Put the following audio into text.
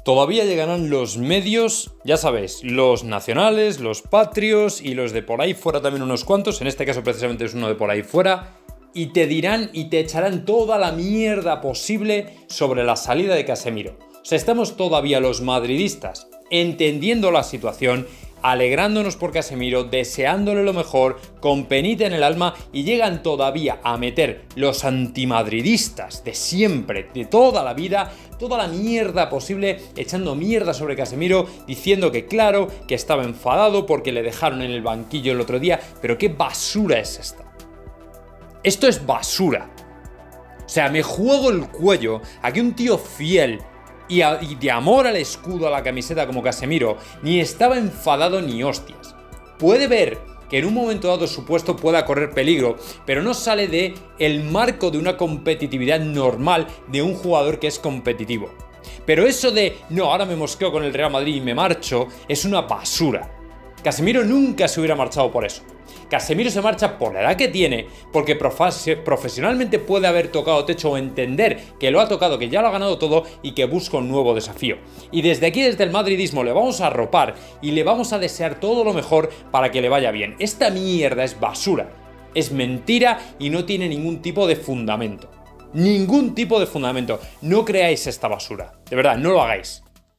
Todavía llegarán los medios, ya sabéis, los nacionales, los patrios y los de por ahí fuera también unos cuantos, en este caso precisamente es uno de por ahí fuera, y te dirán y te echarán toda la mierda posible sobre la salida de Casemiro. O sea, estamos todavía los madridistas entendiendo la situación, alegrándonos por Casemiro, deseándole lo mejor, con penita en el alma, y llegan todavía a meter los antimadridistas de siempre, de toda la vida, toda la mierda posible, echando mierda sobre Casemiro, diciendo que claro, que estaba enfadado porque le dejaron en el banquillo el otro día, pero qué basura es esta. Esto es basura. O sea, me juego el cuello a que un tío fiel y de amor al escudo, a la camiseta como Casemiro, ni estaba enfadado ni hostias. Puede ver que en un momento dado su puesto pueda correr peligro, pero no sale de el marco de una competitividad normal de un jugador que es competitivo. Pero eso de, no, ahora me mosqueo con el Real Madrid y me marcho, es una basura. Casemiro nunca se hubiera marchado por eso. Casemiro se marcha por la edad que tiene, porque profesionalmente puede haber tocado techo o entender que lo ha tocado, que ya lo ha ganado todo y que busca un nuevo desafío. Y desde aquí, desde el madridismo, le vamos a arropar y le vamos a desear todo lo mejor para que le vaya bien. Esta mierda es basura, es mentira y no tiene ningún tipo de fundamento. Ningún tipo de fundamento. No creáis esta basura. De verdad, no lo hagáis.